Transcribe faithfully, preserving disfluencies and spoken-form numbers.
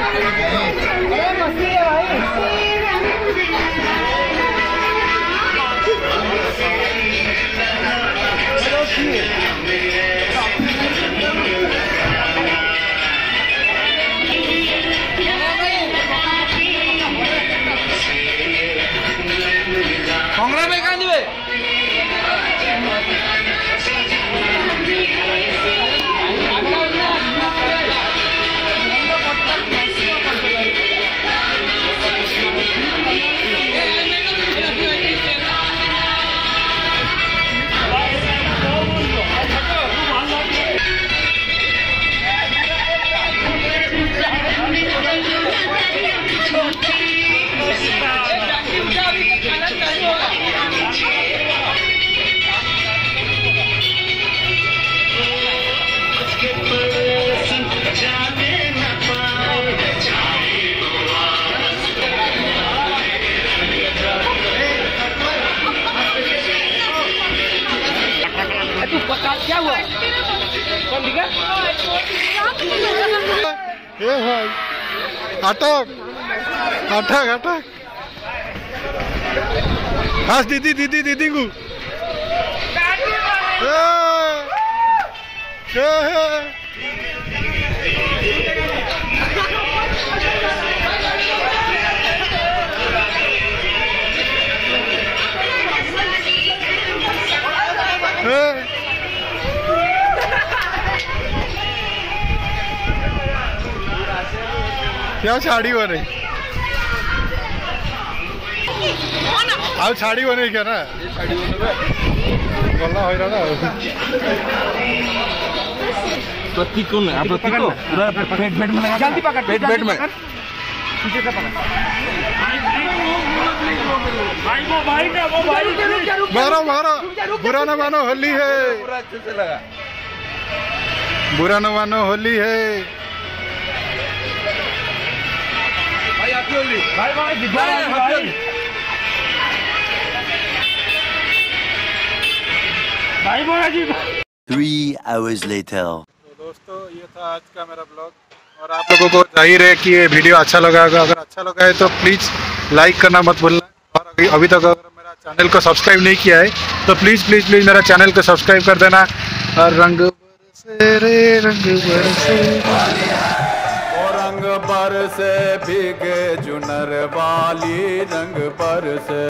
कांगड़ा में कहाँ दिवे? क्या हुआ? कौन दिखा? ये भाई अटक अटक अटक हंस दीदी दीदी दीदी को क्या साड़ी बने आज साड़ी बने क्या ना गला हो रहा प्रतीक कौन है? प्रतीक को पूरा पेट पेट में लगा जल्दी पकड़ पेट पेट में पीछे से पकड़ भाई वो भाई ना वो भाई मारो मारो बुरा न मानो होली है पूरा अच्छे से लगा बुरा न मानो होली है भाई आपकी होली भाई भाई भाई भाई बोला जी Three hours later. तो दोस्तों ये था आज का मेरा ब्लॉग और आप लोगों को जाहिर है कि ये वीडियो अच्छा लगा होगा। अगर अच्छा लगा है तो प्लीज़ लाइक करना मत भूलना और अभी अभी तक अगर मेरा चैनल को सब्सक्राइब नहीं किया है तो प्लीज़ प्लीज़ प्लीज़ मेरा चैनल को सब्सक्राइब कर देना। और रंग बरसे रे रंग बरसे रंग बरसे भीगे जुनर वाली रंग बरसे।